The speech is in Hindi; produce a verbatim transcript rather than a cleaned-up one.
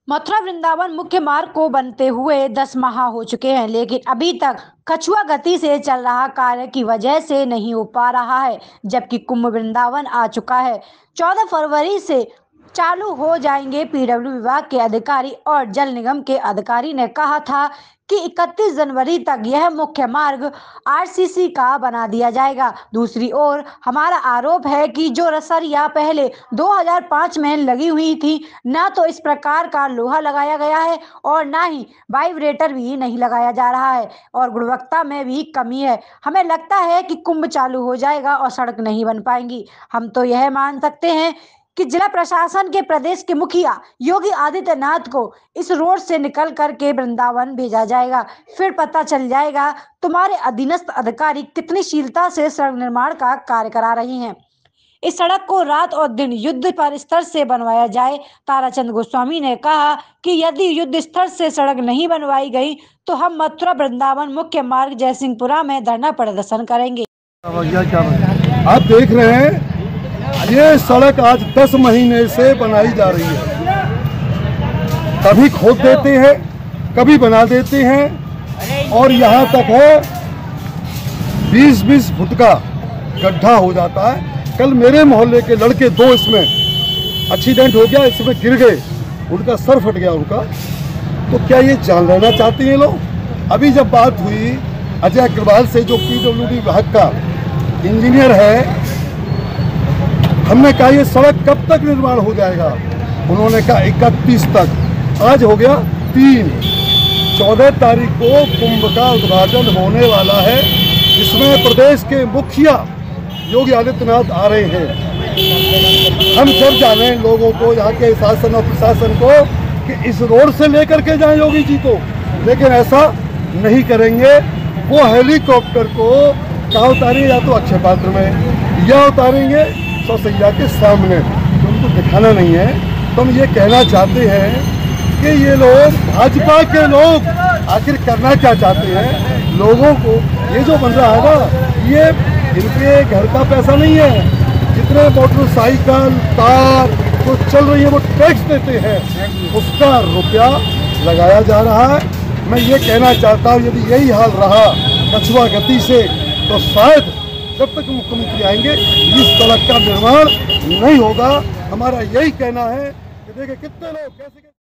मथुरा वृंदावन मुख्य मार्ग को बनते हुए दस माह हो चुके हैं, लेकिन अभी तक कछुआ गति से चल रहा कार्य की वजह से नहीं हो पा रहा है। जबकि कुंभ वृंदावन आ चुका है। चौदह फरवरी से चालू हो जाएंगे। पीडब्ल्यू विभाग के अधिकारी और जल निगम के अधिकारी ने कहा था कि इकतीस जनवरी तक यह मुख्य मार्ग आरसीसी का बना दिया जाएगा। दूसरी ओर हमारा आरोप है कि जो रसरिया पहले दो हज़ार पाँच में लगी हुई थी, न तो इस प्रकार का लोहा लगाया गया है और न ही वाइब्रेटर भी नहीं लगाया जा रहा है और गुणवत्ता में भी कमी है। हमें लगता है कि कुंभ चालू हो जाएगा और सड़क नहीं बन पाएंगी। हम तो यह मान सकते हैं कि जिला प्रशासन के प्रदेश के मुखिया योगी आदित्यनाथ को इस रोड से निकल करके वृंदावन भेजा जाएगा। फिर पता चल जाएगा तुम्हारे अधीनस्थ अधिकारी कितनी शीलता से सड़क निर्माण का कार्य करा रही हैं। इस सड़क को रात और दिन युद्ध पर स्तर से बनवाया जाए। ताराचंद गोस्वामी ने कहा कि यदि युद्ध स्तर से सड़क नहीं बनवाई गई तो हम मथुरा वृंदावन मुख्य मार्ग जयसिंहपुरा में धरना प्रदर्शन करेंगे। आप देख रहे हैं, ये सड़क आज दस महीने से बनाई जा रही है। कभी खोद देते हैं, कभी बना देते हैं और यहाँ तक है बीस बीस फुट का गड्ढा हो जाता है। कल मेरे मोहल्ले के लड़के दो इसमें एक्सीडेंट हो गया, इसमें गिर गए, उनका सर फट गया उनका। तो क्या ये जान लेना चाहते हैं लोग? अभी जब बात हुई अजय अग्रवाल से, जो पीडब्ल्यूडी विभाग का इंजीनियर है, हमने कहा ये सड़क कब तक निर्माण हो जाएगा? उन्होंने कहा इकतीस तक। आज हो गया तीन, चौदह तारीख को कुंभ का उद्घाटन होने वाला है, जिसमें प्रदेश के मुखिया योगी आदित्यनाथ आ रहे हैं। हम जब जाने लोगों को, यहाँ के शासन और प्रशासन को, कि इस रोड से लेकर के जाएं योगी जी को, लेकिन ऐसा नहीं करेंगे। वो हेलीकॉप्टर को कहाँ उतारेंगे? या तो अक्षय पात्र में, या उतारेंगे सौसैया के सामने। तो उनको दिखाना नहीं है। तो हम ये कहना चाहते हैं कि ये लोग, भाजपा के लोग आखिर करना क्या चाहते हैं लोगों को? ये जो बन रहा है ना, ये इनके घर का पैसा नहीं है। जितने मोटरसाइकिल कार जो चल रही है वो टैक्स देते हैं, उसका रुपया लगाया जा रहा है। मैं ये कहना चाहता हूँ, यदि यही हाल रहा कछुआ गति से, तो शायद जब तक मुख्यमंत्री आएंगे इस सड़क का निर्माण नहीं होगा। हमारा यही कहना है कि देखिए कितने लोग कैसे